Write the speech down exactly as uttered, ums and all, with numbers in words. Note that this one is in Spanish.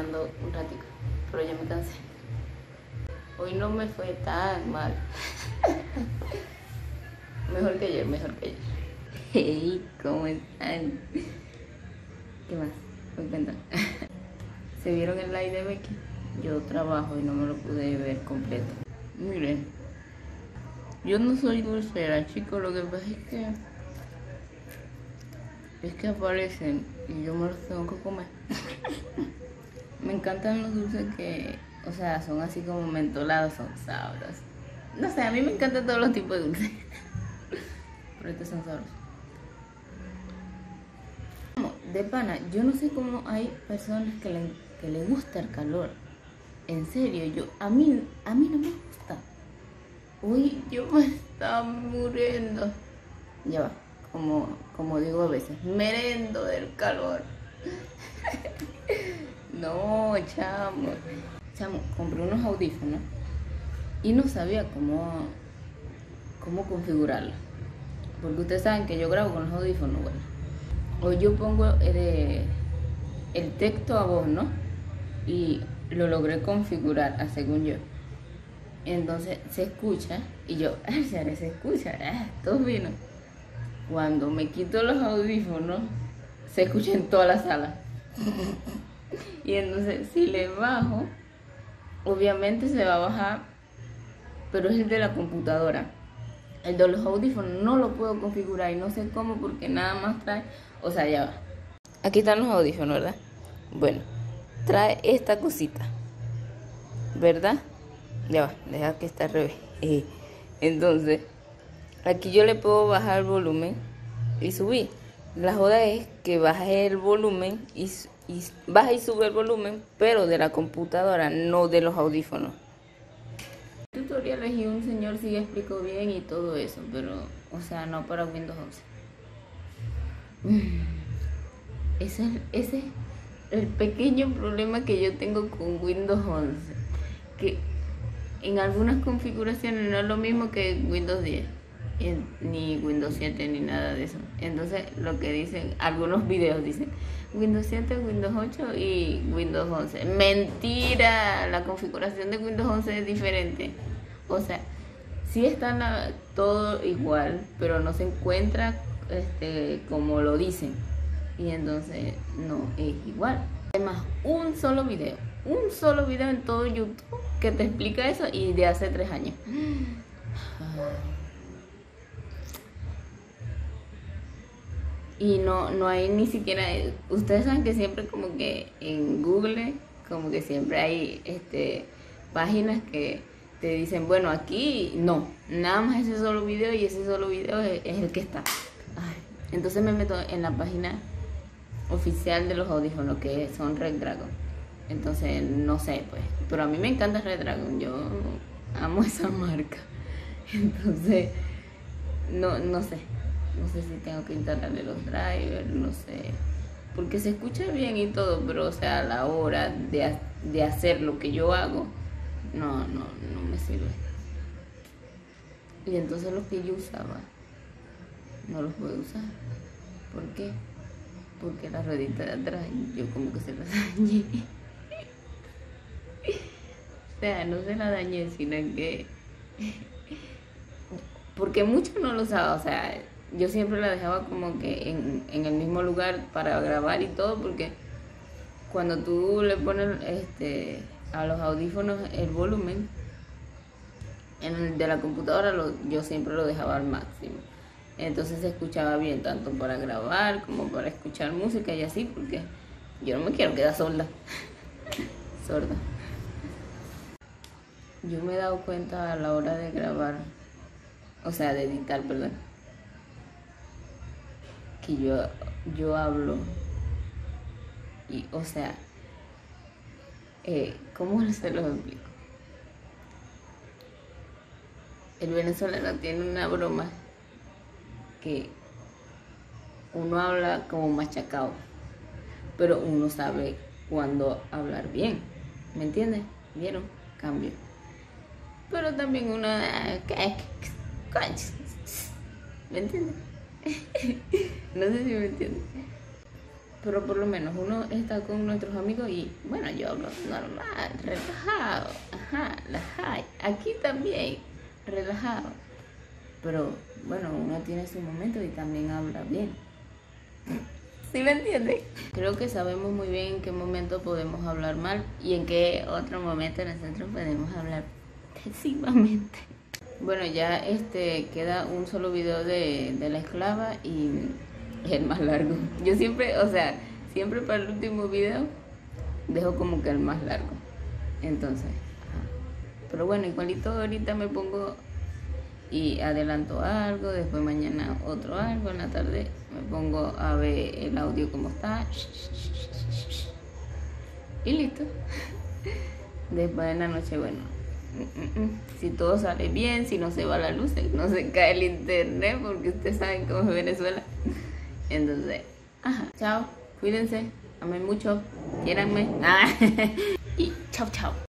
caminando un ratito, pero ya me cansé. Hoy no me fue tan mal. Mejor que ayer, mejor que ayer. Hey, ¿cómo están? ¿Qué más? Me cuentan. ¿Se vieron el live de Becky? Yo trabajo y no me lo pude ver completo. Miren, yo no soy dulcera, chicos, lo que pasa es que es que aparecen y yo me los tengo que comer. Me encantan los dulces que, o sea, son así como mentolados, son sabrosos. No sé, a mí me encantan todos los tipos de dulces. Pero estos son sabrosos. De pana, yo no sé cómo hay personas que le, que le gusta el calor. En serio, yo, a mí, a mí no me gusta. Uy, yo me estaba muriendo. Ya va, como, como digo a veces, merendo del calor. No, chamo. Chamo, compré unos audífonos y no sabía cómo, cómo configurarlos. Porque ustedes saben que yo grabo con los audífonos, bueno. O yo pongo el, el texto a voz, ¿no? Y lo logré configurar, a según yo. Entonces se escucha y yo, ay, se escucha, ah, todo vino. Cuando me quito los audífonos, se escucha en toda la sala. Y entonces si le bajo, obviamente se va a bajar, pero es el de la computadora. El de los audífonos no lo puedo configurar y no sé cómo porque nada más trae, o sea, ya va. Aquí están los audífonos, ¿verdad? Bueno, trae esta cosita, ¿verdad? Ya va, deja que está al revés. Eh, entonces, aquí yo le puedo bajar el volumen y subir. La joda es que baje el volumen y, y baja y sube el volumen, pero de la computadora, no de los audífonos. Tutoriales y un señor sí explicó bien y todo eso, pero, o sea, no para Windows once. Ese, ese es el pequeño problema que yo tengo con Windows once, que en algunas configuraciones no es lo mismo que Windows diez, ni Windows siete, ni nada de eso. Entonces, lo que dicen, algunos videos dicen Windows siete, Windows ocho y Windows once. Mentira, la configuración de Windows once es diferente. O sea, sí está la, todo igual, pero no se encuentra este, como lo dicen. Y entonces no es igual. Además, un solo video, un solo video en todo YouTube que te explica eso y de hace tres años. Y no, no hay ni siquiera, ustedes saben que siempre como que en Google, como que siempre hay este, páginas que te dicen, bueno, aquí no, nada más ese solo video y ese solo video es, es el que está. Ay, entonces me meto en la página oficial de los audífonos que son Red Dragon. Entonces, no sé, pues, pero a mí me encanta Red Dragon, yo amo esa marca. Entonces, no, no sé. No sé si tengo que instalarle los drivers, no sé. Porque se escucha bien y todo, pero o sea, a la hora de, de hacer lo que yo hago, no, no, no me sirve. Y entonces los que yo usaba, no los puedo usar. ¿Por qué? Porque la ruedita de atrás, yo como que se la dañé. O sea, no se la dañé, sino que... Porque mucho no lo usaba, o sea... Yo siempre la dejaba como que en, en el mismo lugar para grabar y todo, porque cuando tú le pones este, a los audífonos el volumen en el de la computadora, lo, yo siempre lo dejaba al máximo. Entonces se escuchaba bien, tanto para grabar como para escuchar música y así, porque yo no me quiero quedar sorda. Sorda. Yo me he dado cuenta a la hora de grabar, o sea, de editar, perdón, que yo, yo hablo y, o sea, eh, ¿cómo se los explico? El venezolano tiene una broma que uno habla como machacado, pero uno sabe cuándo hablar bien, ¿me entiendes? ¿Vieron? Cambio. Pero también una... ¿Me entiendes? No sé si me entiendes. pero por lo menos uno está con nuestros amigos y, bueno, yo hablo normal, relajado, ajá, la high, aquí también, relajado. Pero, bueno, uno tiene su momento y también habla bien. ¿Sí me entiendes? Creo que sabemos muy bien en qué momento podemos hablar mal y en qué otro momento nosotros podemos hablar pésimamente. Bueno, ya este queda un solo video de, de la esclava y es el más largo. Yo siempre, o sea, siempre para el último video dejo como que el más largo. Entonces, ajá. Pero bueno, igualito ahorita me pongo y adelanto algo, después mañana otro algo, en la tarde me pongo a ver el audio como está y listo. Después en la noche, bueno, si todo sale bien, si no se va la luz, no se cae el internet, porque ustedes saben cómo es Venezuela. Entonces, ajá, chao, cuídense, amen mucho, quiéranme, y chao, chao.